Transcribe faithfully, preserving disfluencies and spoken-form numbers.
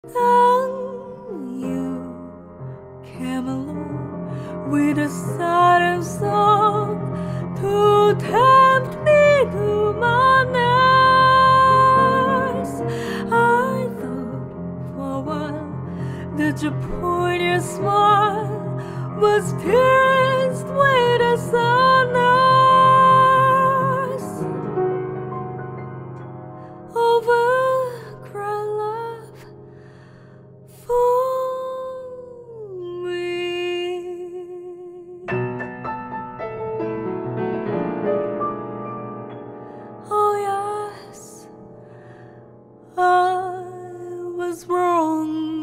Then you came along with a siren song to tempt me to my knees. I thought for a while that your poignant smile was tinged with a sadness. Overgrown love for me. Oh yes, I was wrong.